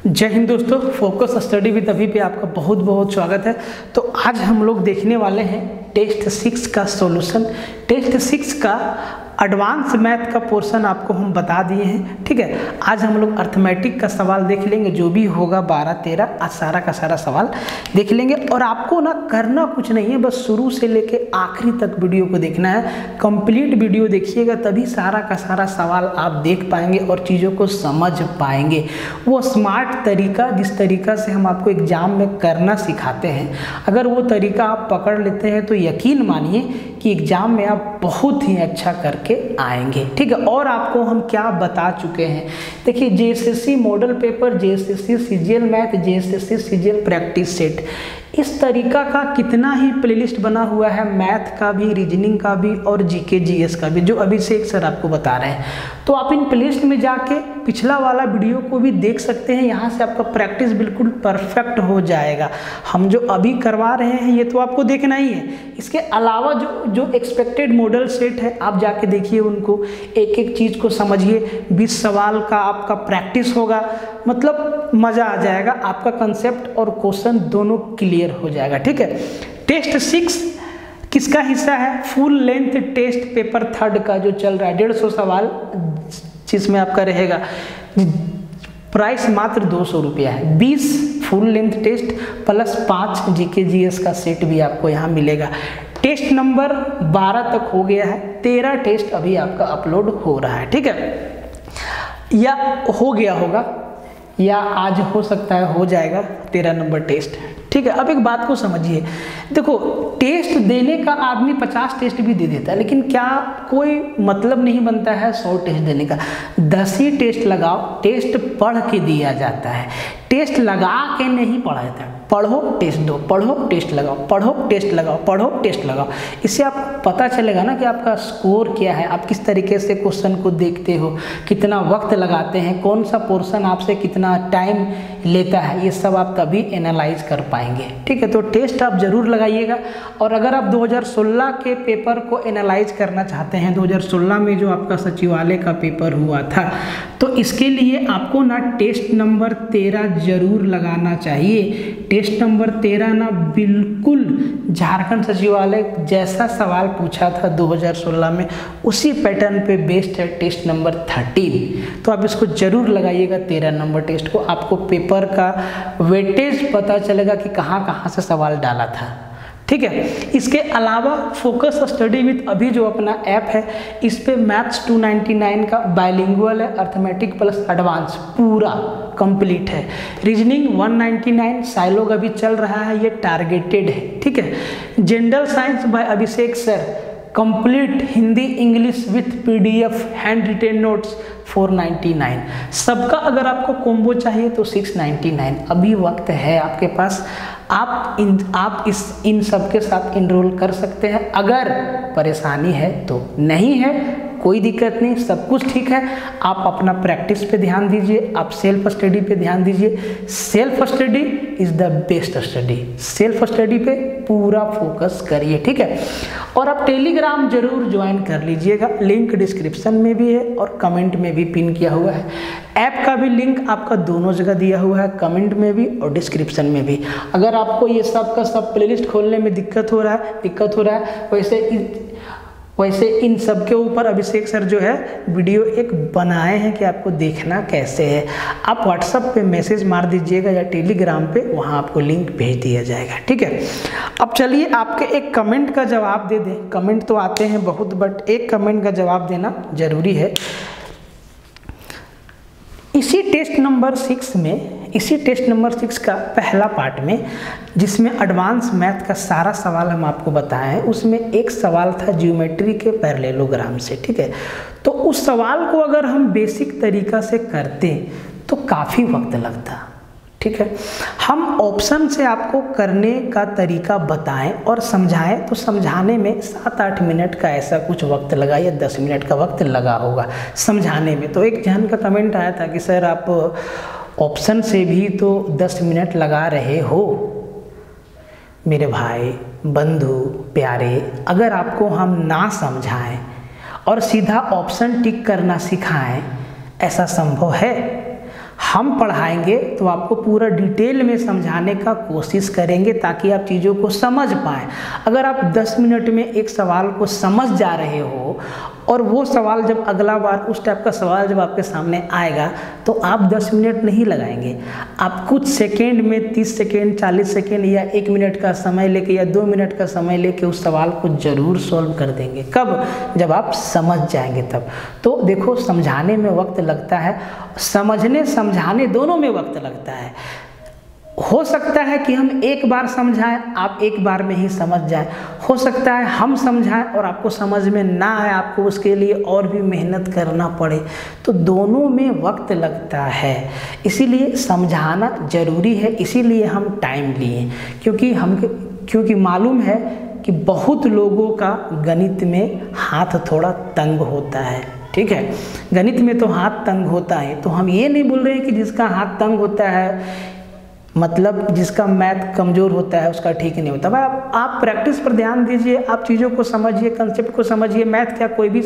जय हिंद दोस्तों, focus study with अभी पे आपका बहुत बहुत स्वागत है। तो आज हम लोग देखने वाले हैं टेस्ट 6 का सॉल्यूशन। टेस्ट 6 का एडवांस मैथ का पोर्शन आपको हम बता दिए हैं। ठीक है, आज हम लोग अर्थमेटिक का सवाल देख लेंगे, जो भी होगा 12-13 आज सारा का सारा सवाल देख लेंगे। और आपको ना करना कुछ नहीं है, बस शुरू से लेके आखिरी तक वीडियो को देखना है। कंप्लीट वीडियो देखिएगा, तभी सारा का सारा सवाल आप देख पाएंगे और चीज़ों को समझ पाएंगे। वो स्मार्ट तरीका जिस तरीका से हम आपको एग्जाम में करना सिखाते हैं, अगर वो तरीका आप पकड़ लेते हैं तो यकीन मानिए कि एग्जाम में आप बहुत ही अच्छा करके आएंगे। ठीक है, और आपको हम क्या बता चुके हैं, देखिए JSSC model paper, JSSC CGL math, JSSC CGL practice set, इस तरीका का कितना ही प्लेलिस्ट बना हुआ है, मैथ का भी, रीजनिंग का भी और जीके जीएस का भी, जो अभिषेक सर आपको बता रहे हैं। तो आप इन प्लेलिस्ट में जाके पिछला वाला वीडियो को भी देख सकते हैं। यहाँ से आपका प्रैक्टिस बिल्कुल परफेक्ट हो जाएगा। हम जो अभी करवा रहे हैं ये तो आपको देखना ही है। इसके अलावा जो एक्सपेक्टेड मॉडल सेट है, आप जाके देखिए उनको, एक एक चीज़ को समझिए। 20 सवाल का आपका प्रैक्टिस होगा, मतलब मज़ा आ जाएगा। आपका कंसेप्ट और क्वेश्चन दोनों क्लियर हो जाएगा। ठीक है, टेस्ट 6 किसका हिस्सा है? फुल लेंथ टेस्ट पेपर 3 का जो चल रहा है, 150 सवाल जिसमें आपका रहेगा। प्राइस मात्र 200 रुपया है। 20 full length test plus 5 GK GS का सेट भी आपको यहाँ मिलेगा। टेस्ट नंबर 12 तक हो गया है, 13 टेस्ट अभी आपका अपलोड हो रहा है। ठीक है, या हो गया होगा या आज हो सकता है हो जाएगा 13 नंबर टेस्ट। ठीक है, अब एक बात को समझिए, देखो टेस्ट देने का आदमी 50 टेस्ट भी दे देता है, लेकिन क्या कोई मतलब नहीं बनता है 100 टेस्ट देने का। 10 ही टेस्ट लगाओ, टेस्ट पढ़ के दिया जाता है, टेस्ट लगा के नहीं पढ़ा जाता है। पढ़ो टेस्ट दो, पढ़ो टेस्ट लगाओ, पढ़ो टेस्ट लगाओ, पढ़ो टेस्ट लगाओ। इससे आप पता चलेगा ना कि आपका स्कोर क्या है, आप किस तरीके से क्वेश्चन को देखते हो, कितना वक्त लगाते हैं, कौन सा पोर्शन आपसे कितना टाइम लेता है, ये सब आप तभी एनालाइज कर पाएंगे। ठीक है, तो टेस्ट आप जरूर लगाइएगा। और अगर आप 2016 के पेपर को एनालाइज करना चाहते हैं, 2016 में जो आपका सचिवालय का पेपर हुआ था, तो इसके लिए आपको ना टेस्ट नंबर 13 जरूर लगाना चाहिए। टेस्ट नंबर 13 ना बिल्कुल झारखंड सचिवालय जैसा सवाल पूछा था 2016 में, उसी पैटर्न पे बेस्ड है टेस्ट नंबर 13। तो आप इसको जरूर लगाइएगा 13 नंबर टेस्ट को, आपको पेपर का वेटेज पता चलेगा कि कहाँ कहाँ से सवाल डाला था। ठीक है, इसके अलावा फोकस स्टडी विद अभी जो अपना ऐप है, इस पे मैथ्स 299 का बाइलिंगुअल है, अर्थमेटिक प्लस एडवांस पूरा कंप्लीट है। रीजनिंग 199 साइलोग अभी चल रहा है, ये टारगेटेड है। ठीक है, general science by Abhishek sir complete Hindi English with PDF handwritten notes 499। सबका अगर आपको कॉम्बो चाहिए तो 699। अभी वक्त है आपके पास, आप इन सब के साथ इनरोल कर सकते हैं। अगर परेशानी है तो, नहीं है कोई दिक्कत नहीं, सब कुछ ठीक है। आप अपना प्रैक्टिस पे ध्यान दीजिए, आप सेल्फ स्टडी पे ध्यान दीजिए। Self study is the best study, self study पे पूरा फोकस करिए। ठीक है, और आप टेलीग्राम जरूर ज्वाइन कर लीजिएगा, लिंक डिस्क्रिप्शन में भी है और कमेंट में भी पिन किया हुआ है। ऐप का भी लिंक आपका दोनों जगह दिया हुआ है, कमेंट में भी और डिस्क्रिप्शन में भी। अगर आपको ये सब का सब प्लेलिस्ट खोलने में दिक्कत हो रहा है, वैसे इन सब के ऊपर अभिषेक सर जो है वीडियो एक बनाए हैं कि आपको देखना कैसे है। आप व्हाट्सएप पे मैसेज मार दीजिएगा या टेलीग्राम पे, वहाँ आपको लिंक भेज दिया जाएगा। ठीक है, अब चलिए आपके एक कमेंट का जवाब दे दें। कमेंट तो आते हैं बहुत, बट एक कमेंट का जवाब देना जरूरी है। इसी टेस्ट नंबर 6 का पहला पार्ट में, जिसमें एडवांस मैथ का सारा सवाल हम आपको बताए हैं, उसमें एक सवाल था ज्योमेट्री के पैरेललोग्राम से। ठीक है, तो उस सवाल को अगर हम बेसिक तरीका से करते तो काफ़ी वक्त लगता। ठीक है, हम ऑप्शन से आपको करने का तरीका बताएं और समझाएं, तो समझाने में 7-8 मिनट का ऐसा कुछ वक्त लगा या 10 मिनट का वक्त लगा होगा समझाने में। तो एक जन का कमेंट आया था कि सर आप ऑप्शन से भी तो 10 मिनट लगा रहे हो। मेरे भाई, बंधु, प्यारे, अगर आपको हम ना समझाएं और सीधा ऑप्शन टिक करना सिखाएं, ऐसा संभव है? हम पढ़ाएंगे तो आपको पूरा डिटेल में समझाने का कोशिश करेंगे ताकि आप चीज़ों को समझ पाएँ। अगर आप 10 मिनट में एक सवाल को समझ जा रहे हो और वो सवाल जब अगला बार उस टाइप का सवाल जब आपके सामने आएगा तो आप 10 मिनट नहीं लगाएंगे, आप कुछ सेकेंड में 30 सेकेंड 40 सेकेंड या 1 मिनट का समय लेके या 2 मिनट का समय लेके उस सवाल को ज़रूर सॉल्व कर देंगे। कब? जब आप समझ जाएंगे तब। तो देखो, समझाने में वक्त लगता है, समझने समझाने दोनों में वक्त लगता है। हो सकता है कि हम एक बार समझाएं, आप एक बार में ही समझ जाएं। हो सकता है हम समझाएं और आपको समझ में ना आए, आपको उसके लिए और भी मेहनत करना पड़े। तो दोनों में वक्त लगता है, इसीलिए समझाना ज़रूरी है। इसीलिए हम टाइम लिए, क्योंकि मालूम है कि बहुत लोगों का गणित में हाथ थोड़ा तंग होता है। ठीक है, गणित में तो हाथ तंग होता है। तो हम ये नहीं बोल रहे हैं कि जिसका हाथ तंग होता है मतलब जिसका मैथ कमज़ोर होता है उसका ठीक नहीं होता। भाई आप प्रैक्टिस पर ध्यान दीजिए, आप चीज़ों को समझिए, कंसेप्ट को समझिए। मैथ क्या, कोई भी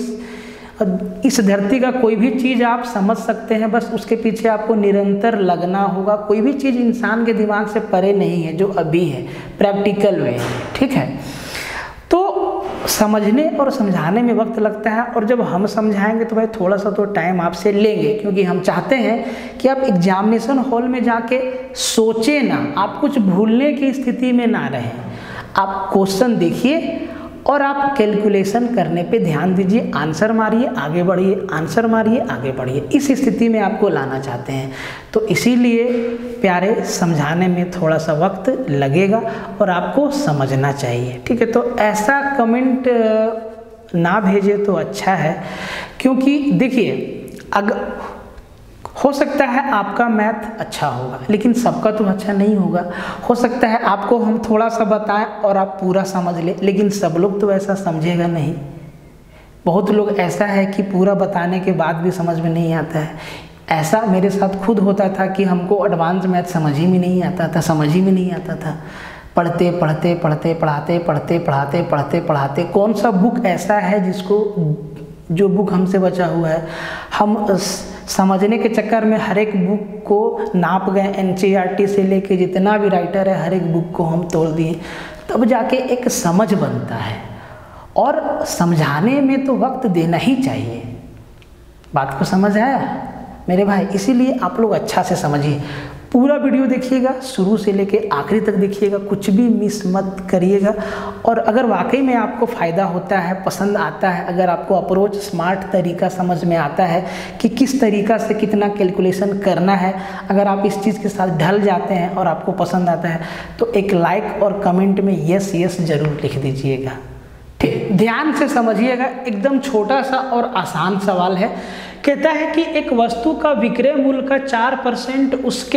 इस धरती का कोई भी चीज़ आप समझ सकते हैं, बस उसके पीछे आपको निरंतर लगना होगा। कोई भी चीज़ इंसान के दिमाग से परे नहीं है जो अभी है, प्रैक्टिकल वे है। ठीक है, तो समझने और समझाने में वक्त लगता है, और जब हम समझाएंगे तो भाई थोड़ा सा तो टाइम आपसे लेंगे, क्योंकि हम चाहते हैं कि आप एग्जामिनेशन हॉल में जाके सोचें ना, आप कुछ भूलने की स्थिति में ना रहें। आप क्वेश्चन देखिए और आप कैलकुलेशन करने पे ध्यान दीजिए, आंसर मारिए आगे बढ़िए, आंसर मारिए आगे बढ़िए। इस स्थिति में आपको लाना चाहते हैं। तो इसीलिए प्यारे, समझाने में थोड़ा सा वक्त लगेगा और आपको समझना चाहिए। ठीक है, तो ऐसा कमेंट ना भेजे तो अच्छा है, क्योंकि देखिए अगर हो सकता है आपका मैथ अच्छा होगा लेकिन सबका तो अच्छा नहीं होगा। हो सकता है आपको हम थोड़ा सा बताएं और आप पूरा समझ लें, लेकिन सब लोग तो ऐसा समझेगा नहीं। बहुत लोग ऐसा है कि पूरा बताने के बाद भी समझ में नहीं आता है। ऐसा मेरे साथ खुद होता था कि हमको एडवांस मैथ समझ ही में नहीं आता था, समझ ही में नहीं आता था। पढ़ते पढ़ते पढ़ते पढ़ाते पढ़ते पढ़ाते पढ़ते पढ़ाते कौन सा बुक ऐसा है जो बुक हमसे बचा हुआ है, हम समझने के चक्कर में हर एक बुक को नाप गए। NCERT से लेके जितना भी राइटर है हर एक बुक को हम तोड़ दिए, तब जाके एक समझ बनता है। और समझाने में तो वक्त देना ही चाहिए। बात को समझ आया मेरे भाई? इसीलिए आप लोग अच्छा से समझिए, पूरा वीडियो देखिएगा, शुरू से लेके आखिरी तक देखिएगा, कुछ भी मिस मत करिएगा। और अगर वाकई में आपको फ़ायदा होता है, पसंद आता है, अगर आपको अप्रोच स्मार्ट तरीका समझ में आता है कि किस तरीका से कितना कैलकुलेशन करना है, अगर आप इस चीज़ के साथ ढल जाते हैं और आपको पसंद आता है तो एक लाइक और कमेंट में यस यस ज़रूर लिख दीजिएगा। ठीक, ध्यान से समझिएगा, एकदम छोटा सा और आसान सवाल है। कहता है कि एक वस्तु का विक्रय मूल्य का 4%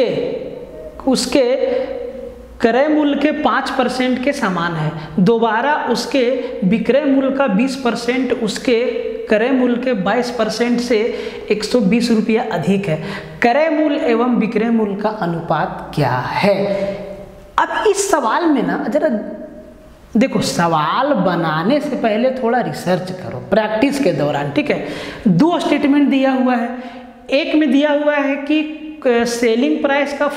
उसके क्रय मूल्य के 5% के समान है। दोबारा उसके विक्रय मूल्य का 20% उसके क्रय मूल्य के 22% से 120 रुपया अधिक है। क्रय मूल्य एवं विक्रय मूल्य का अनुपात क्या है? अब इस सवाल में ना जरा देखो, सवाल बनाने से पहले थोड़ा रिसर्च करो प्रैक्टिस के दौरान। ठीक है, 2 स्टेटमेंट दिया हुआ है। एक में दिया हुआ है कि सेलिंग प्राइस का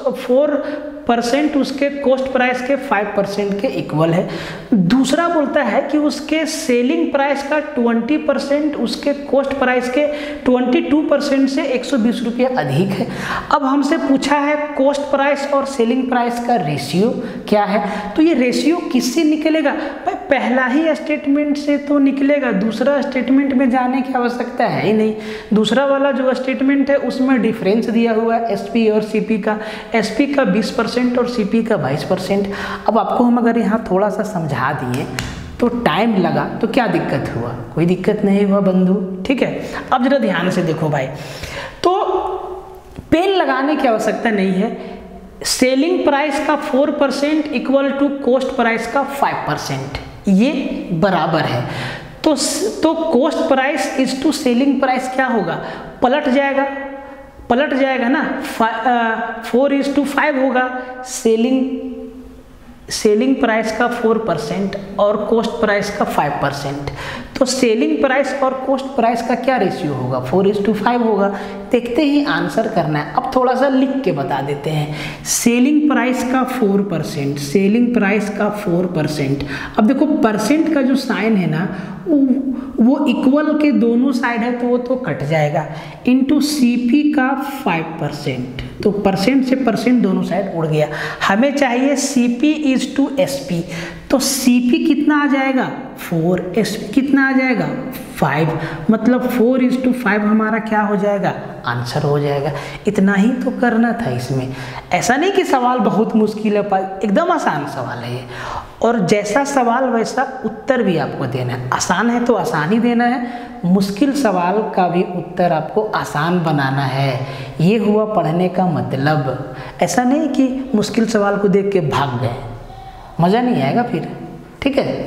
4% उसके कॉस्ट प्राइस के 5% के इक्वल है। दूसरा बोलता है कि उसके सेलिंग प्राइस का 20% उसके कॉस्ट प्राइस के 22% से 120 रुपया अधिक है। अब हमसे पूछा है कॉस्ट प्राइस और सेलिंग प्राइस का रेशियो क्या है, तो ये रेशियो किससे निकलेगा? भाई पहला ही स्टेटमेंट से तो निकलेगा, दूसरा स्टेटमेंट में जाने की आवश्यकता है ही नहीं। दूसरा वाला जो स्टेटमेंट है उसमें डिफरेंस दिया हुआ है SP और CP का, SP का 20% और CP का 22%। अब आपको हम अगर यहाँ थोड़ा सा समझा दिए तो टाइम लगा तो क्या दिक्कत हुआ? कोई दिक्कत नहीं हुआ बंधु। ठीक है, अब जरा ध्यान से देखो भाई, तो पेन लगाने की आवश्यकता नहीं है। सेलिंग प्राइस का 4% इक्वल टू कॉस्ट प्राइस का 5%, ये बराबर है। तो cost price is to selling price क्या होगा? पलट जाएगा ना, 4:5 होगा। सेलिंग प्राइस का 4% और कॉस्ट प्राइस का 5%, तो सेलिंग प्राइस और कॉस्ट प्राइस का क्या रेशियो होगा, 4:5 होगा। देखते ही आंसर करना है। अब थोड़ा सा लिख के बता देते हैं। सेलिंग प्राइस का 4%, सेलिंग प्राइस का 4%। अब देखो परसेंट का जो साइन है ना वो इक्वल के दोनों साइड है तो वो तो कट जाएगा, इनटू सीपी का 5%। तो परसेंट से परसेंट दोनों साइड उड़ गया। हमें चाहिए सीपी इज टू एसपी, तो सीपी कितना आ जाएगा 4, एसपी कितना आ जाएगा 5, मतलब 4:5 हमारा क्या हो जाएगा, आंसर हो जाएगा। इतना ही तो करना था इसमें। ऐसा नहीं कि सवाल बहुत मुश्किल है, एकदम आसान सवाल है ये। और जैसा सवाल वैसा उत्तर भी आपको देना है। आसान है तो आसान ही देना है, मुश्किल सवाल का भी उत्तर आपको आसान बनाना है। ये हुआ पढ़ने का मतलब। ऐसा नहीं कि मुश्किल सवाल को देख के भाग गए, मज़ा नहीं आएगा फिर। ठीक है,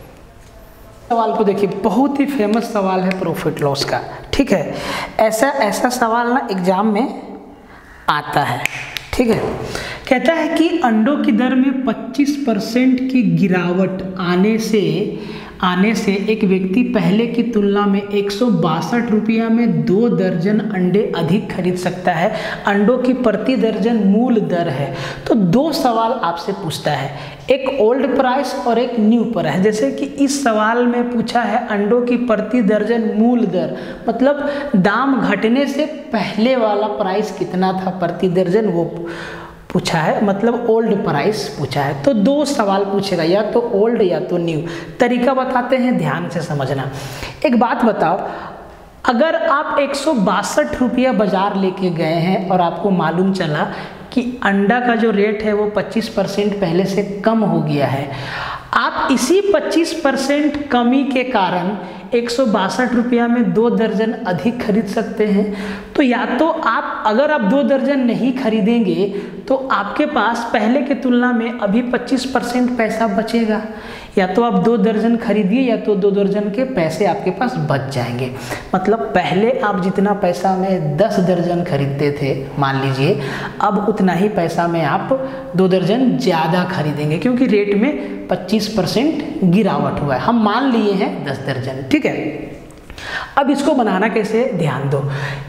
सवाल को देखिए, बहुत ही फेमस सवाल है प्रॉफिट लॉस का। ठीक है, ऐसा सवाल ना एग्जाम में आता है। ठीक है, कहता है कि अंडों की दर में 25% की गिरावट आने से एक व्यक्ति पहले की तुलना में 162 रुपया में 2 दर्जन अंडे अधिक खरीद सकता है। अंडों की प्रति दर्जन मूल दर है। तो 2 सवाल आपसे पूछता है, एक ओल्ड प्राइस और एक न्यू प्राइस। जैसे कि इस सवाल में पूछा है अंडों की प्रति दर्जन मूल दर, मतलब दाम घटने से पहले वाला प्राइस कितना था प्रति दर्जन, वो पूछा है, मतलब ओल्ड प्राइस पूछा है। तो 2 सवाल पूछेगा, या तो ओल्ड या तो न्यू। तरीका बताते हैं, ध्यान से समझना। एक बात बताओ, अगर आप 162 रुपया बाजार लेके गए हैं और आपको मालूम चला कि अंडा का जो रेट है वो 25% पहले से कम हो गया है, आप इसी 25% कमी के कारण 162 रुपया में 2 दर्जन अधिक खरीद सकते हैं। तो या तो आप, अगर आप 2 दर्जन नहीं खरीदेंगे तो आपके पास पहले की तुलना में अभी 25% पैसा बचेगा। या तो आप 2 दर्जन खरीदिए या तो 2 दर्जन के पैसे आपके पास बच जाएंगे। मतलब पहले आप जितना पैसा में 10 दर्जन खरीदते थे, मान लीजिए, अब उतना ही पैसा में आप 2 दर्जन ज़्यादा खरीदेंगे, क्योंकि रेट में 25% गिरावट हुआ है। हम मान लिए हैं 10 दर्जन। ठीक है, अब इसको बनाना कैसे, ध्यान दो।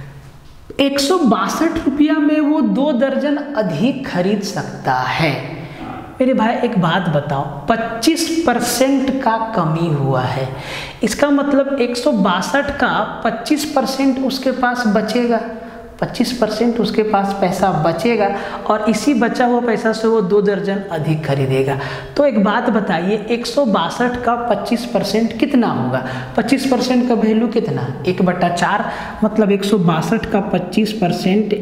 162 रुपया में वो 2 दर्जन अधिक खरीद सकता है। मेरे भाई एक बात बताओ, 25% का कमी हुआ है, इसका मतलब 162 का 25% उसके पास बचेगा, 25% उसके पास पैसा बचेगा और इसी बचा हुआ पैसा से वो 2 दर्जन अधिक खरीदेगा। तो एक बात बताइए, 162 का 25% कितना होगा? 25% का वैल्यू कितना? 1/4, मतलब 162 का 25%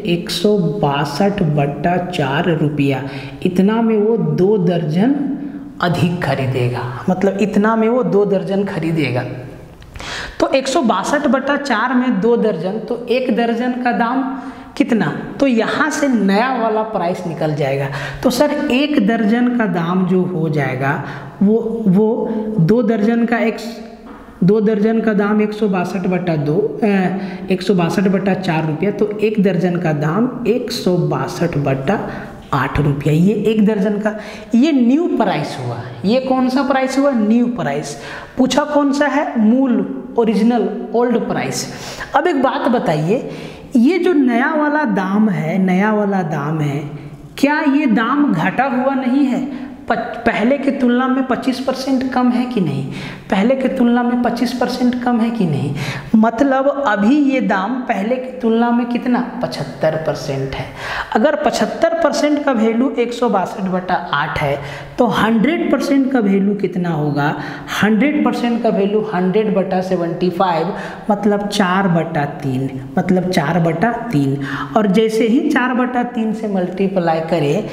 162/4 रुपया, इतना में वो 2 दर्जन अधिक खरीदेगा। मतलब इतना में वो 2 दर्जन खरीदेगा। तो 162/4 में 2 दर्जन, तो 1 दर्जन का दाम कितना? तो यहाँ से नया वाला प्राइस निकल जाएगा। तो सर 1 दर्जन का दाम जो हो जाएगा वो 2 दर्जन का 2 दर्जन का दाम 162/4 रुपया, तो 1 दर्जन का दाम 162/8 रुपया। ये 1 दर्जन का, ये न्यू प्राइस हुआ। ये कौन सा प्राइस हुआ? New price. पूछा कौन सा है? मूल, ओरिजिनल, ओल्ड प्राइस। अब एक बात बताइए, ये जो नया वाला दाम है, क्या ये दाम घटा हुआ नहीं है? पहले की तुलना में 25% कम है कि नहीं? पहले की तुलना में 25% कम है कि नहीं? मतलब अभी ये दाम पहले की तुलना में कितना? 75% है। अगर 75% का वैल्यू 162/8 है तो 100% का वैल्यू कितना होगा? 100% का वैल्यू 100/75, मतलब 4/3, मतलब 4/3। और जैसे ही 4/3 से मल्टीप्लाई करें,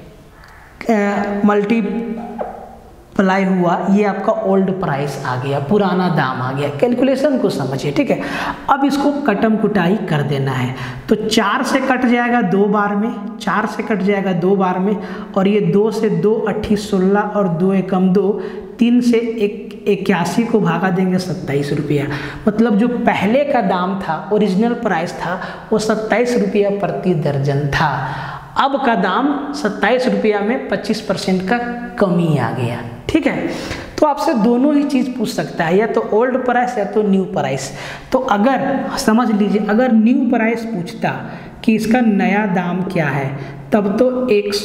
मल्टीप्लाई हुआ, ये आपका ओल्ड प्राइस आ गया, पुराना दाम आ गया। कैलकुलेशन को समझिए, ठीक है। अब इसको कटम कुटाई कर देना है। तो 4 से कट जाएगा 2 बार में, 4 से कट जाएगा 2 बार में, और ये 2 से 2 8 16 और 2 एकम 2, 3 से 81 को भागा देंगे 27 रुपया। मतलब जो पहले का दाम था, ओरिजिनल प्राइस था, वो 27 रुपया प्रति दर्जन था। अब का दाम 27 रुपया में 25% का कमी आ गया। ठीक है, तो तो आपसे दोनों ही चीज़ पूछ सकता है, या तो ओल्ड प्राइस या तो न्यू प्राइस। तो अगर समझ लीजिए, अगर न्यू प्राइस पूछता कि इसका नया दाम क्या है, तब तो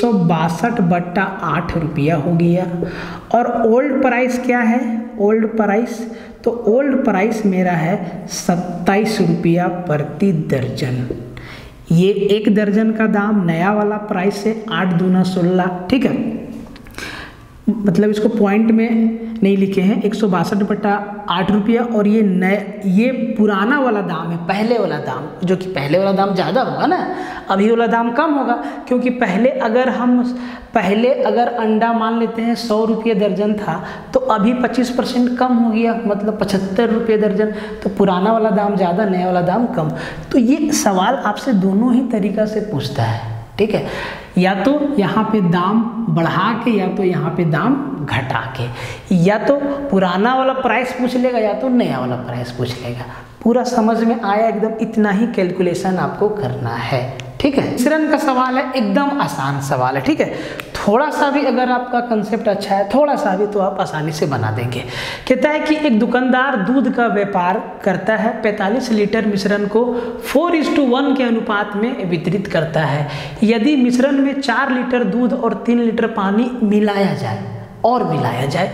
162/8 रुपया हो गया। और ओल्ड प्राइस क्या है, ओल्ड प्राइस, तो ओल्ड प्राइस मेरा है 27 रुपया प्रति दर्जन। ये 1 दर्जन का दाम नया वाला प्राइस है, 8 दूना 16, ठीक है। मतलब इसको पॉइंट में नहीं लिखे हैं, 162/8 रुपया। और ये पुराना वाला दाम है, पहले वाला दाम, जो कि पहले वाला दाम ज़्यादा होगा ना, अभी वाला दाम कम होगा, क्योंकि पहले अगर अंडा मान लेते हैं 100 रुपये दर्जन था, तो अभी 25% कम हो गया, मतलब 75 रुपये दर्जन। तो पुराना वाला दाम ज़्यादा, नया वाला दाम कम। तो ये सवाल आपसे दोनों ही तरीक़ा से पूछता है, ठीक है। या तो यहाँ पे दाम बढ़ा के, या तो यहाँ पे दाम घटा के, या तो पुराना वाला प्राइस पूछ लेगा, या तो नया वाला प्राइस पूछ लेगा। पूरा समझ में आया एकदम, इतना ही कैलकुलेशन आपको करना है, ठीक है। मिश्रण का सवाल है, एकदम आसान सवाल है, ठीक है। थोड़ा सा भी अगर आपका कंसेप्ट अच्छा है, थोड़ा सा भी, तो आप आसानी से बना देंगे। कहता है कि एक दुकानदार दूध का व्यापार करता है, 45 लीटर मिश्रण को 4:1 के अनुपात में वितरित करता है। यदि मिश्रण में 4 लीटर दूध और 3 लीटर पानी मिलाया जाए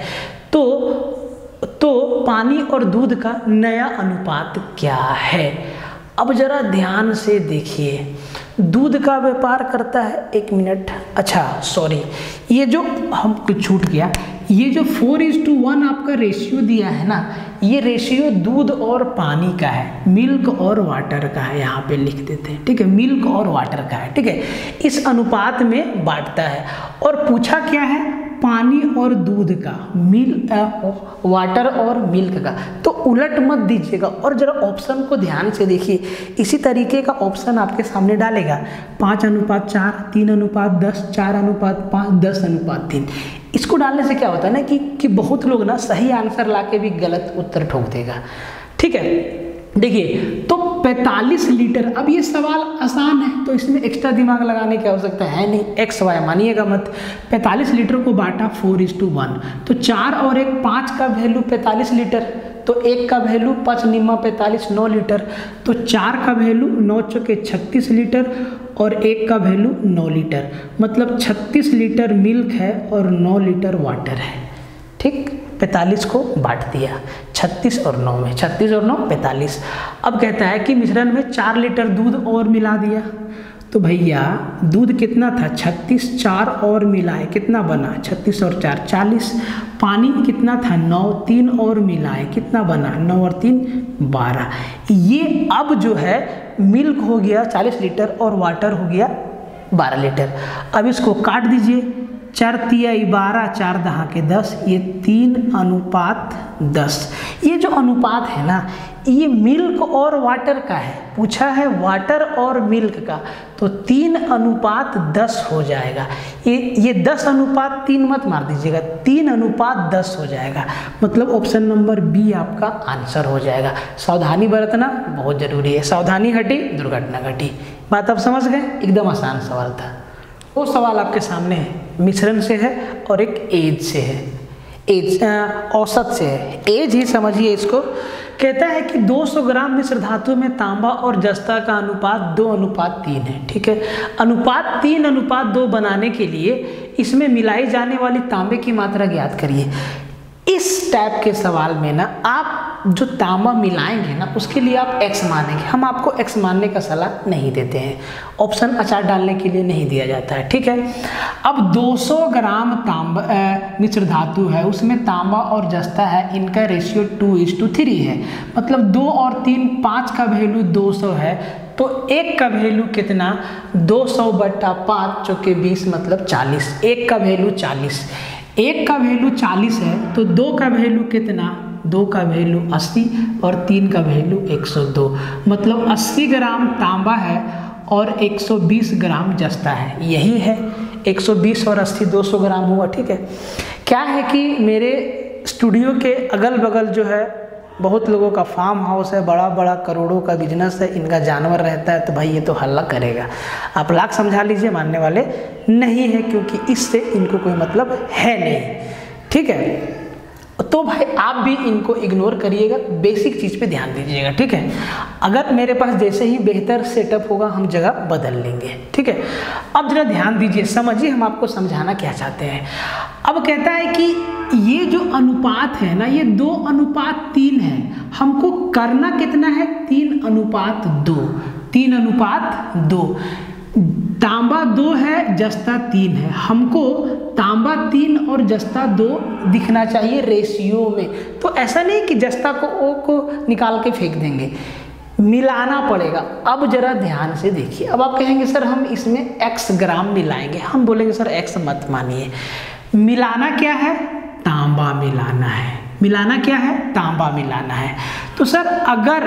तो पानी और दूध का नया अनुपात क्या है। अब जरा ध्यान से देखिए, दूध का व्यापार करता है, 1 मिनट, अच्छा सॉरी, ये जो हमको छूट गया, ये जो 4:1 आपका रेशियो दिया है ना, ये रेशियो दूध और पानी का है, मिल्क और वाटर का है, यहाँ पे लिख देते हैं, ठीक है, मिल्क और वाटर का है, ठीक है। इस अनुपात में बांटता है। और पूछा क्या है, पानी और दूध का, वाटर और मिल्क का। तो उलट मत दीजिएगा, और जरा ऑप्शन को ध्यान से देखिए, इसी तरीके का ऑप्शन आपके सामने डालेगा, 5:4, 3:10, 4:5, 10:3। इसको डालने से क्या होता है ना कि बहुत लोग ना सही आंसर लाके भी गलत उत्तर ठोक देगा, ठीक है। देखिए, तो 45 लीटर, अब ये सवाल आसान है, तो इसमें एक्स्ट्रा दिमाग लगाने की आवश्यकता है नहीं, एक्स वाई मानिएगा मत। 45 लीटर को बांटा 4:1, तो 4 और 1 5 का वैल्यू 45 लीटर, तो 1 का वैल्यू 5 निम्मा 45 9 लीटर, तो 4 का वैल्यू 9 चौके 36 लीटर और 1 का वैल्यू 9 लीटर, मतलब 36 लीटर मिल्क है और 9 लीटर वाटर है, ठीक। 45 को बांट दिया 36 और 9 में, 36 और 9 45। अब कहता है कि मिश्रण में 4 लीटर दूध और मिला दिया, तो भैया दूध कितना था, 36, 4 और मिलाए कितना बना, 36 और 4 40। पानी कितना था, 9, 3 और मिलाए कितना बना, 9 और 3 12। ये अब जो है मिल्क हो गया 40 लीटर और वाटर हो गया 12 लीटर। अब इसको काट दीजिए, 4 तिया 12, 4 दहा के 10, ये 3:10। ये जो अनुपात है ना, ये मिल्क और वाटर का है, पूछा है वाटर और मिल्क का, तो 3:10 हो जाएगा। ये 10:3 मत मार दीजिएगा, 3:10 हो जाएगा, मतलब ऑप्शन नंबर बी आपका आंसर हो जाएगा। सावधानी बरतना बहुत जरूरी है, सावधानी हटी दुर्घटना घटी। बात आप समझ गए, एकदम आसान सवाल था। वो सवाल आपके सामने है, मिश्रण से है और एक एज से है, एज औसत से है, एज ही समझिए इसको। कहता है कि 200 ग्राम मिश्र धातु में तांबा और जस्ता का अनुपात 2:3 है, ठीक है। अनुपात 3:2 बनाने के लिए इसमें मिलाई जाने वाली तांबे की मात्रा ज्ञात करिए। इस टाइप के सवाल में ना आप जो तांबा मिलाएंगे ना, उसके लिए आप x मानेंगे, हम आपको x मानने का सलाह नहीं देते हैं, ऑप्शन अचार डालने के लिए नहीं दिया जाता है, ठीक है। अब 200 ग्राम तांबा मिश्र धातु है, उसमें तांबा और जस्ता है, इनका रेशियो 2:3 है, मतलब 2 और 3 5 का वैल्यू 200 है, तो 1 का वैल्यू कितना, 200/5 चौके 20 मतलब 40, 1 का वैल्यू 40, 1 का वैल्यू 40 है, तो 2 का वैल्यू कितना, 2 का वैल्यू 80 और 3 का वैल्यू 102, मतलब 80 ग्राम तांबा है और 120 ग्राम जस्ता है। यही है 120 और 80 200 ग्राम हुआ, ठीक है। क्या है कि मेरे स्टूडियो के अगल बगल जो है बहुत लोगों का फार्म हाउस है, बड़ा बड़ा करोड़ों का बिजनेस है, इनका जानवर रहता है, तो भाई ये तो हल्ला करेगा। आप लाख समझा लीजिए, मानने वाले नहीं है, क्योंकि इससे इनको कोई मतलब है नहीं, ठीक है। तो भाई आप भी इनको इग्नोर करिएगा, बेसिक चीज़ पे ध्यान दीजिएगा, ठीक है। अगर मेरे पास जैसे ही बेहतर सेटअप होगा हम जगह बदल लेंगे, ठीक है। अब जरा ध्यान दीजिए, समझिए हम आपको समझाना क्या चाहते हैं। अब कहता है कि ये जो अनुपात है ना, ये 2:3 है। हमको करना कितना है? 3:2। 3:2। तांबा 2 है, जस्ता 3 है। हमको तांबा 3 और जस्ता 2 दिखना चाहिए रेशियो में। तो ऐसा नहीं कि जस्ता को ओ को निकाल के फेंक देंगे, मिलाना पड़ेगा। अब जरा ध्यान से देखिए। अब आप कहेंगे सर हम इसमें x ग्राम मिलाएंगे। हम बोलेंगे सर x मत मानिए, मिलाना क्या है? तांबा मिलाना है। मिलाना क्या है? तांबा मिलाना है। तो सर अगर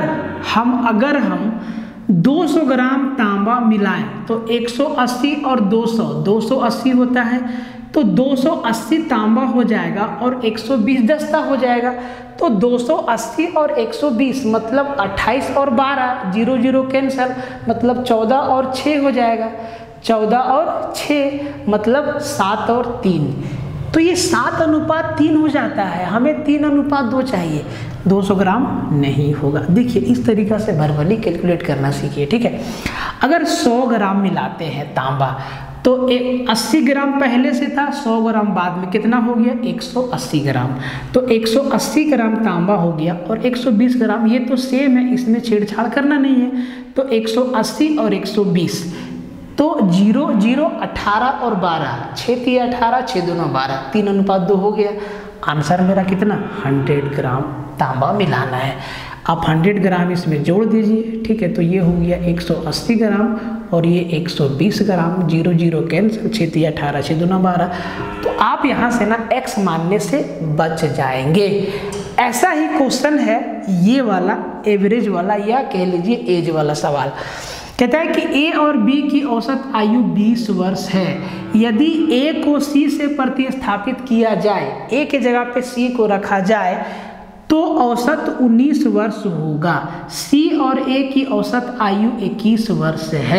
हम 200 ग्राम तांबा मिलाएं तो 180 और 280 होता है, तो 280 तांबा हो जाएगा और 120 जस्ता हो जाएगा। तो 280 और 120 मतलब 28 और 12, 0 0 कैंसल, मतलब 14 और 6 हो जाएगा। 14 और 6 मतलब 7 और 3। तो ये 7:3 हो जाता है। हमें 3:2 चाहिए, 200 ग्राम नहीं होगा। देखिए इस तरीक़ा से वर्बली कैलकुलेट करना सीखिए, ठीक है। अगर 100 ग्राम मिलाते हैं तांबा तो 80 ग्राम पहले से था, 100 ग्राम बाद में कितना हो गया? 180 ग्राम। तो 180 ग्राम तांबा हो गया और 120 ग्राम, ये तो सेम है, इसमें छेड़छाड़ करना नहीं है। तो 180 और 120 तो 0 0 18 और 12, 6 3 18, 6 2 12, 3:2 हो गया। आंसर मेरा कितना? 100 ग्राम तांबा मिलाना है। आप 100 ग्राम इसमें जोड़ दीजिए, ठीक है। तो ये हो गया 180 ग्राम और ये 120 ग्राम, 0 0 कैंसिल, 6 3 18, 6 2 12। तो आप यहाँ से ना x मानने से बच जाएंगे। ऐसा ही क्वेश्चन है ये वाला, एवरेज वाला या कह लीजिए एज वाला सवाल। कहता है कि A और B की औसत आयु 20 वर्ष है। यदि A को C से प्रतिस्थापित किया जाए, A के जगह पे C को रखा जाए तो औसत 19 वर्ष होगा। C और A की औसत आयु 21 वर्ष है।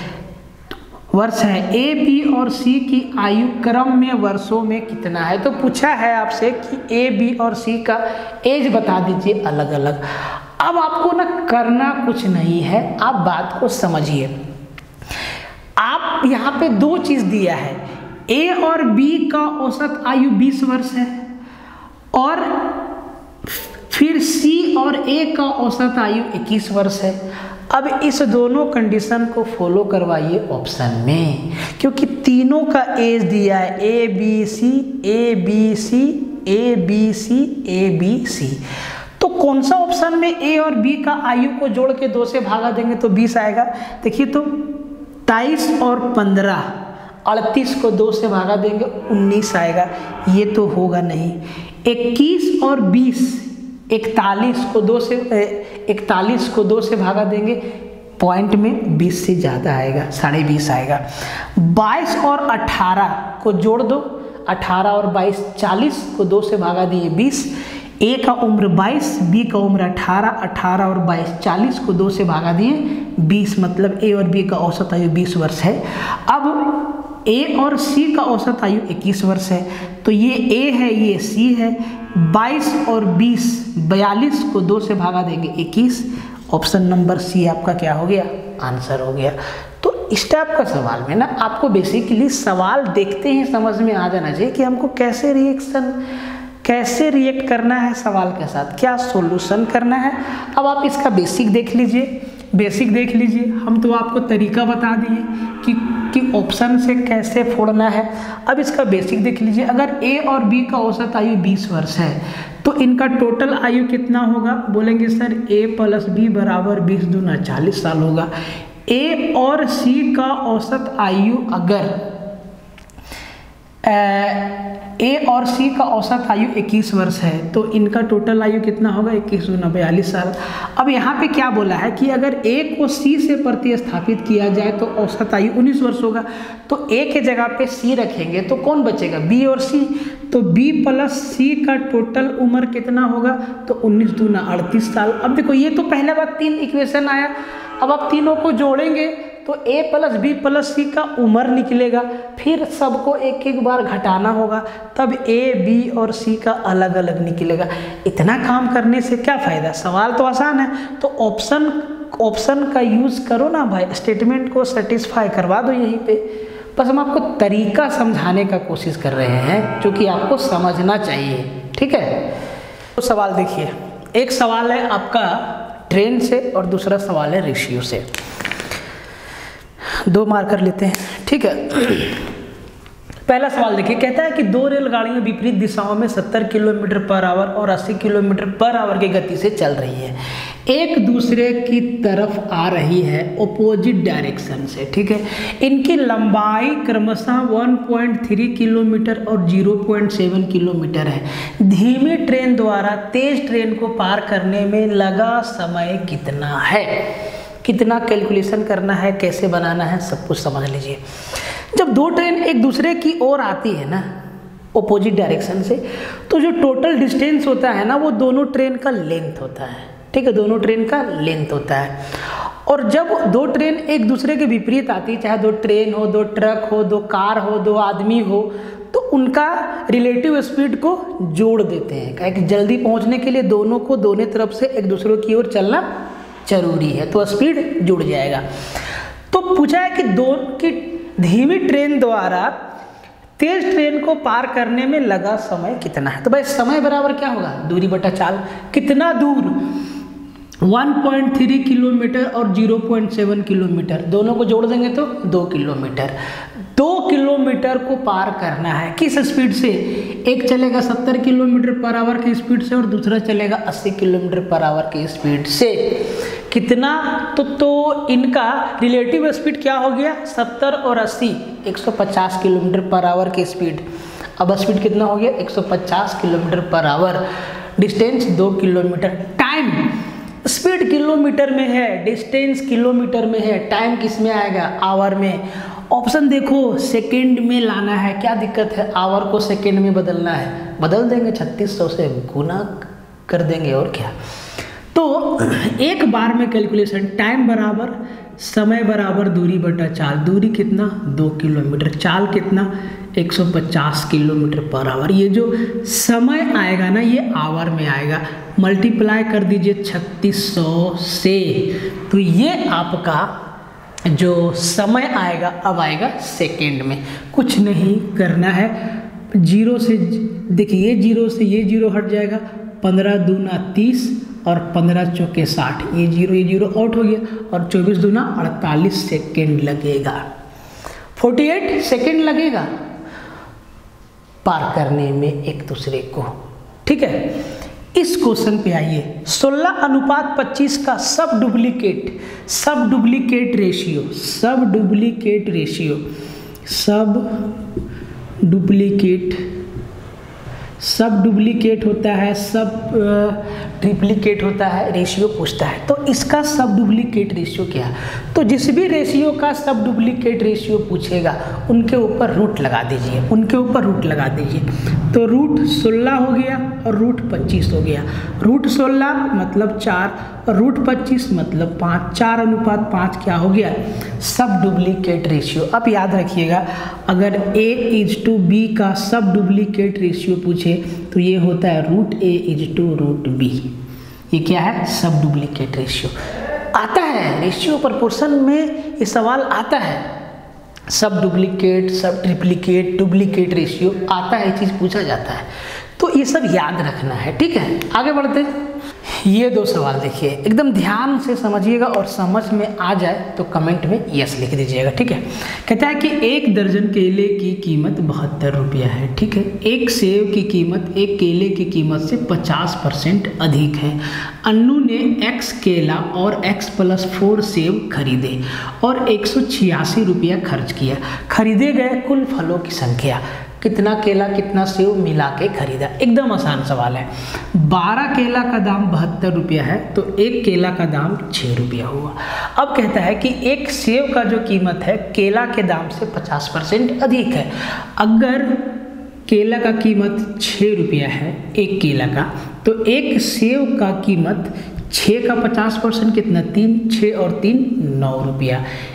A, B और C की आयु क्रम में वर्षों में कितना है? तो पूछा है आपसे कि A, B और C का एज बता दीजिए अलग अलग। अब आपको ना करना कुछ नहीं है, आप बात को समझिए। आप यहाँ पे 2 चीज़ दिया है, A और B का औसत आयु 20 वर्ष है और फिर C और A का औसत आयु 21 वर्ष है। अब इस दोनों कंडीशन को फॉलो करवाइए ऑप्शन में, क्योंकि तीनों का एज दिया है A B C। तो कौन सा ऑप्शन में A और B का आयु को जोड़ के 2 से भागा देंगे तो 20 आएगा। देखिए तो 23 और 15, 38 को 2 से भागा देंगे 19 आएगा। ये तो होगा नहीं। 21 और 20, 41 को 2 से भागा देंगे, पॉइंट में 20 से ज़्यादा आएगा, 20.5 आएगा। 22 और 18 को जोड़ दो, 18 और 22, 40 को 2 से भागा दिए 20। A का उम्र 22, B का उम्र 18, 18 और 22, 40 को 2 से भागा दिए 20, मतलब A और B का औसत आयु 20 वर्ष है। अब A और C का औसत आयु 21 वर्ष है, तो ये A है, ये C है। 22 और 20, 42 को 2 से भागा देंगे 21। ऑप्शन नंबर C आपका क्या हो गया? आंसर हो गया। तो इस टाइप का सवाल में ना आपको बेसिकली सवाल देखते ही समझ में आ जाना चाहिए कि हमको कैसे रिएक्ट करना है सवाल के साथ, क्या सॉल्यूशन करना है। अब आप इसका बेसिक देख लीजिए। हम तो आपको तरीका बता दिए कि ऑप्शन से कैसे फोड़ना है। अब इसका बेसिक देख लीजिए। अगर A और B का औसत आयु 20 वर्ष है तो इनका टोटल आयु कितना होगा? बोलेंगे सर A + B बराबर 20 दूना 40 साल होगा। A और C का औसत आयु अगर A और C का औसत आयु 21 वर्ष है तो इनका टोटल आयु कितना होगा? 21 दूना 42 साल। अब यहाँ पे क्या बोला है कि अगर A को C से प्रतिस्थापित किया जाए तो औसत आयु 19 वर्ष होगा। तो A के जगह पे C रखेंगे तो कौन बचेगा? B और C। तो B + C का टोटल उम्र कितना होगा? तो 19 दूना 38 साल। अब देखो ये तो पहले बार 3 इक्वेशन आया, अब आप तीनों को जोड़ेंगे तो a plus B plus C का उम्र निकलेगा, फिर सबको एक एक बार घटाना होगा, तब a b और c का अलग अलग निकलेगा। इतना काम करने से क्या फ़ायदा? सवाल तो आसान है, तो ऑप्शन का यूज़ करो ना भाई, स्टेटमेंट को सेटिस्फाई करवा दो यहीं पे। बस हम आपको तरीका समझाने का कोशिश कर रहे हैं जो कि आपको समझना चाहिए, ठीक है। तो सवाल देखिए, एक सवाल है आपका ट्रेन से और दूसरा सवाल है रेशियो से। 2 मार्कर लेते हैं, ठीक है। पहला सवाल देखिए, कहता है कि 2 रेलगाड़ियां विपरीत दिशाओं में 70 किलोमीटर पर आवर और 80 किलोमीटर पर आवर की गति से चल रही है, एक दूसरे की तरफ आ रही है ऑपोजिट डायरेक्शन से, ठीक है। इनकी लंबाई क्रमशः 1.3 किलोमीटर और 0.7 किलोमीटर है। धीमी ट्रेन द्वारा तेज ट्रेन को पार करने में लगा समय कितना है? कितना कैलकुलेशन करना है, कैसे बनाना है, सब कुछ समझ लीजिए। जब 2 ट्रेन एक दूसरे की ओर आती है ना ऑपोजिट डायरेक्शन से, तो जो टोटल डिस्टेंस होता है ना वो दोनों ट्रेन का लेंथ होता है, ठीक है, दोनों ट्रेन का लेंथ होता है। और जब 2 ट्रेन एक दूसरे के विपरीत आती है, चाहे 2 ट्रेन हो, 2 ट्रक हो, 2 कार हो, 2 आदमी हो, तो उनका रिलेटिव स्पीड को जोड़ देते हैं, क्या कि जल्दी पहुंचने के लिए दोनों को दोनों तरफ से एक दूसरे की ओर चलना जरूरी है, तो स्पीड जुड़ जाएगा। तो पूछा है कि धीमी ट्रेन द्वारा तेज ट्रेन को पार करने में लगा समय कितना है। तो भाई समय बराबर क्या होगा? दूरी बटा चाल। कितना दूर? 1.3 किलोमीटर और 0.7 किलोमीटर, दोनों को जोड़ देंगे तो 2 किलोमीटर। 2 किलोमीटर को पार करना है किस स्पीड से? एक चलेगा 70 किलोमीटर पर आवर की स्पीड से और दूसरा चलेगा 80 किलोमीटर पर आवर की स्पीड से। कितना? तो इनका रिलेटिव स्पीड क्या हो गया? 70 और 80, 150 किलोमीटर पर आवर की स्पीड। अब स्पीड कितना हो गया? 150 kilometre per hour. Distance 2 kilometre. Time, speed kilometre में है, डिस्टेंस किलोमीटर में है, टाइम किस में आएगा? आवर में। ऑप्शन देखो, सेकंड में लाना है, क्या दिक्कत है? आवर को सेकंड में बदलना है, बदल देंगे, 3600 से गुना कर देंगे, और क्या। तो एक बार में कैलकुलेशन, टाइम बराबर समय बराबर दूरी बटा चाल। दूरी कितना? 2 किलोमीटर। चाल कितना? 150 किलोमीटर पर आवर। ये जो समय आएगा ना ये आवर में आएगा, मल्टीप्लाई कर दीजिए 3600 से, तो ये आपका जो समय आएगा अब आएगा सेकेंड में। कुछ नहीं करना है, 0 से देखिए, 0 से ये 0 हट जाएगा, 15 दूना 30 और 15 चौके 60, ये 0 आउट हो गया, और 24 दूना 48 सेकेंड लगेगा, 48 सेकेंड लगेगा पार करने में एक दूसरे को, ठीक है। इस क्वेश्चन पे आइए, 16:25 का सब डुप्लीकेट होता है, सब ट्रिप्लीकेट होता है, रेशियो पूछता है। तो इसका सब डुप्लीकेट रेशियो क्या है? तो जिस भी रेशियो का सब डुप्लीकेट रेशियो पूछेगा उनके ऊपर रूट लगा दीजिए। तो रूट 16 हो गया और रूट 25 हो गया। रूट 16 मतलब 4 और रूट 25 मतलब 5, 4:5 क्या हो गया? सब डुप्लीकेट रेशियो। अब याद रखिएगा, अगर A:B का सब डुप्लीकेट रेशियो पूछे तो ये होता है रूट A:√B। ये क्या है? सब डुप्लीकेट रेशियो आता है, रेशियो प्रोपोर्शन में ये सवाल आता है। सब डुप्लीकेट, सब ट्रिप्लीकेट, डुप्लीकेट रेशियो आता है, ये चीज़ पूछा जाता है, तो ये सब याद रखना है, ठीक है। आगे बढ़ते हैं। ये 2 सवाल देखिए, एकदम ध्यान से समझिएगा और समझ में आ जाए तो कमेंट में यस लिख दीजिएगा, ठीक है। कहता है कि 1 दर्जन केले की कीमत 72 रुपया है, ठीक है। एक सेब की कीमत एक केले की कीमत से 50% अधिक है। अन्नू ने X केला और X+4 सेब खरीदे और 186 रुपया खर्च किया। खरीदे गए कुल फलों की संख्या। कितना केला कितना सेब मिला के खरीदा? एकदम आसान सवाल है। 12 केला का दाम 72 रुपया है, तो 1 केला का दाम 6 रुपया हुआ। अब कहता है कि एक सेब का जो कीमत है केला के दाम से 50% अधिक है। अगर केला का कीमत 6 रुपया है एक केला का, तो एक सेब का कीमत 6 का 50% कितना? 3, 6 और 3 9 रुपया।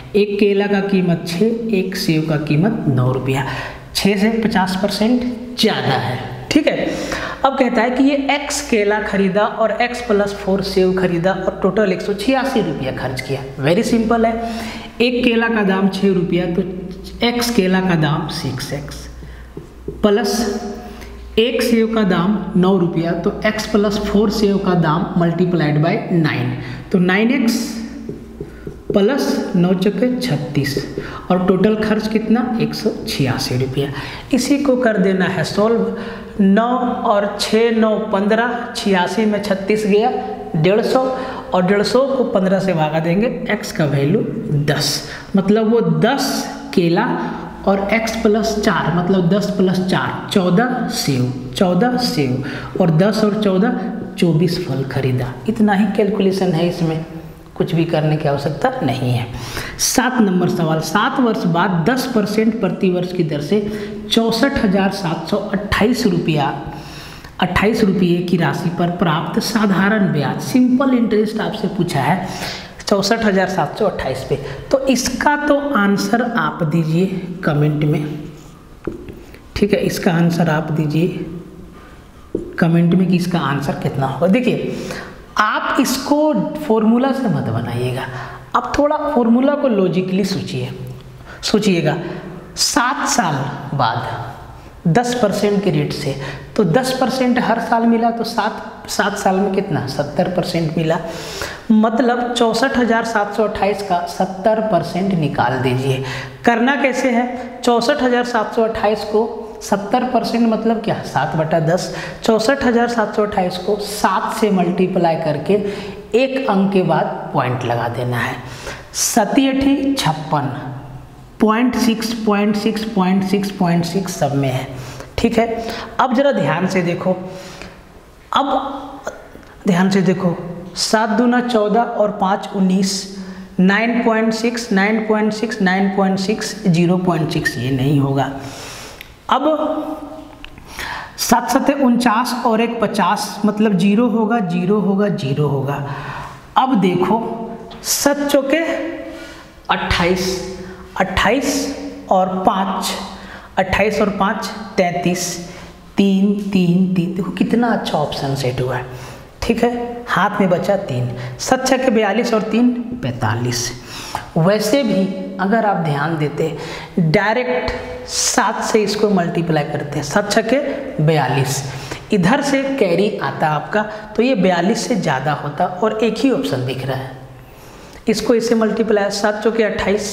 एक केला का कीमत 6, एक सेव का कीमत 9 रुपया। 6 से 50% ज़्यादा है, ठीक है। अब कहता है कि ये x केला खरीदा और x + 4 सेव खरीदा और टोटल 186 रुपया खर्च किया। वेरी सिंपल है, एक केला का दाम 6 रुपया तो x केला का दाम 6x प्लस एक सेव का दाम 9 रुपया तो x + 4 सेव का दाम मल्टीप्लाइड बाय 9 तो 9x प्लस 9 चौके 36 और टोटल खर्च कितना 186 रुपया। इसी को कर देना है सॉल्व। 9 और 6 9 15, 86 में 36 गया 150 और 150 को 15 से भागा देंगे, x का वैल्यू 10 मतलब वो 10 केला और x + 4 मतलब 10 + 4 14 सेव और 10 और 14 24 फल खरीदा। इतना ही कैलकुलेशन है, इसमें कुछ भी करने की आवश्यकता नहीं है। 7 नंबर सवाल, 7 वर्ष बाद 10% प्रति वर्ष की दर से 64,728 रुपया 28 रुपये की राशि पर प्राप्त साधारण ब्याज सिंपल इंटरेस्ट आपसे पूछा है 64,728 पे। तो इसका तो आंसर आप दीजिए कमेंट में, ठीक है। इसका आंसर आप दीजिए कमेंट में कि इसका आंसर कितना होगा। देखिए आप इसको फॉर्मूला से मत बनाइएगा, आप थोड़ा फॉर्मूला को लॉजिकली सोचिएगा। 7 साल बाद 10% के रेट से तो 10% हर साल मिला तो 7 साल में कितना 70% मिला, मतलब 64,728 का 70% निकाल दीजिए। करना कैसे है, 64,728 को 70% मतलब क्या 7/10। 64,728 को 7 से मल्टीप्लाई करके एक अंक के बाद पॉइंट लगा देना है। 7 56 0.6 सब में है, ठीक है। अब जरा ध्यान से देखो, 7 दूना 14 और 5 19 9.6 9.6 9.6 0.6 ये नहीं होगा। अब 7 7 49 और 1 50 मतलब 0 होगा 0 होगा 0 होगा। अब देखो 7 चौके 28 28 और 5 28 और 5 33 3 3 3 देखो कितना अच्छा ऑप्शन सेट हुआ है, ठीक है। हाथ में बचा 3, 7 छक्के 42 और 3 45। वैसे भी अगर आप ध्यान देते डायरेक्ट 7 से इसको मल्टीप्लाई करते हैं, 7 छक्के 42, इधर से कैरी आता आपका तो ये 42 से ज़्यादा होता और एक ही ऑप्शन दिख रहा है। इसको इससे मल्टीप्लाई 7 चौके 28,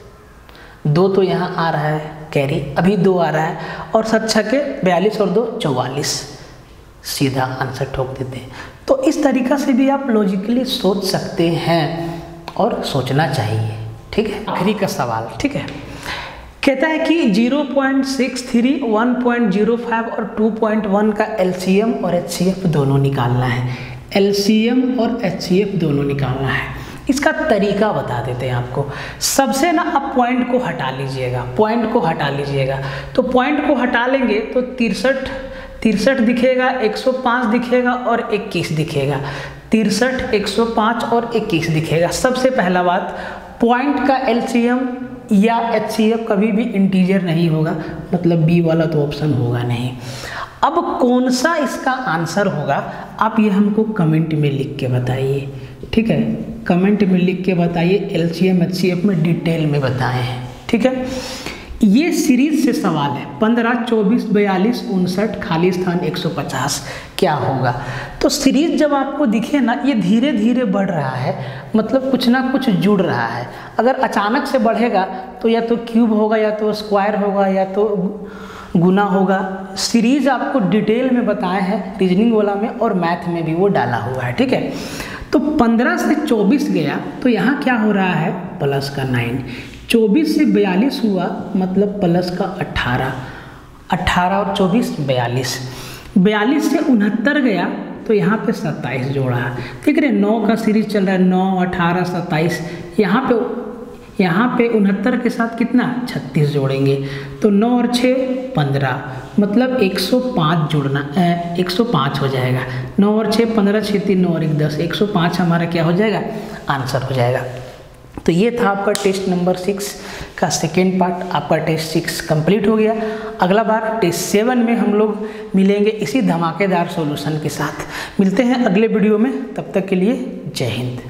2 तो यहाँ आ रहा है कैरी, अभी 2 आ रहा है और 7 छक्के 42 और 2 44, सीधा आंसर ठोक देते हैं। तो इस तरीक़ा से भी आप लॉजिकली सोच सकते हैं और सोचना चाहिए, ठीक है। आखिरी का सवाल, ठीक है, कहता है कि 0.63, 1.05 और 2.1 का LCM और HCF दोनों निकालना है। LCM और HCF दोनों निकालना है। इसका तरीका बता देते हैं आपको। सबसे ना आप पॉइंट को हटा लीजिएगा, तो पॉइंट को हटा लेंगे तो 63 दिखेगा, 105 दिखेगा और 21 दिखेगा। 63, 105 और 21 दिखेगा। सबसे पहला बात, पॉइंट का LCM या HCF कभी भी इंटीजर नहीं होगा, मतलब बी वाला तो ऑप्शन होगा नहीं। अब कौन सा इसका आंसर होगा आप ये हमको कमेंट में लिख के बताइए, ठीक है। कमेंट में लिख के बताइए, LCM HCF में डिटेल में बताएं, ठीक है। ये सीरीज से सवाल है, 15, 24, 42, 59, खाली स्थान 150 क्या होगा। तो सीरीज जब आपको दिखे ना, ये धीरे धीरे बढ़ रहा है, मतलब कुछ ना कुछ जुड़ रहा है। अगर अचानक से बढ़ेगा तो या तो क्यूब होगा, या तो स्क्वायर होगा, या तो गुना होगा। सीरीज आपको डिटेल में बताए हैं, रीजनिंग वाला में और मैथ में भी वो डाला हुआ है, ठीक है। तो 15 से 24 गया तो यहाँ क्या हो रहा है, प्लस का 9। 24 से 42 हुआ मतलब प्लस का 18, 18 और 24 42। 42 से 69 गया तो यहाँ पे 27 जोड़ा है, ठीक है। 9 का सीरीज चल रहा है, 9, 18, 27। यहाँ पे 69 के साथ कितना 36 जोड़ेंगे तो 9 और 6 15, मतलब 105 जोड़ना 105 हो जाएगा। 9 और 6 15, 6 3 9 और 1 10, 105 हमारा क्या हो जाएगा, आंसर हो जाएगा। तो ये था आपका टेस्ट नंबर 6 का सेकेंड पार्ट। आपका टेस्ट 6 कंप्लीट हो गया। अगला बार टेस्ट 7 में हम लोग मिलेंगे इसी धमाकेदार सॉल्यूशन के साथ। मिलते हैं अगले वीडियो में, तब तक के लिए जय हिंद।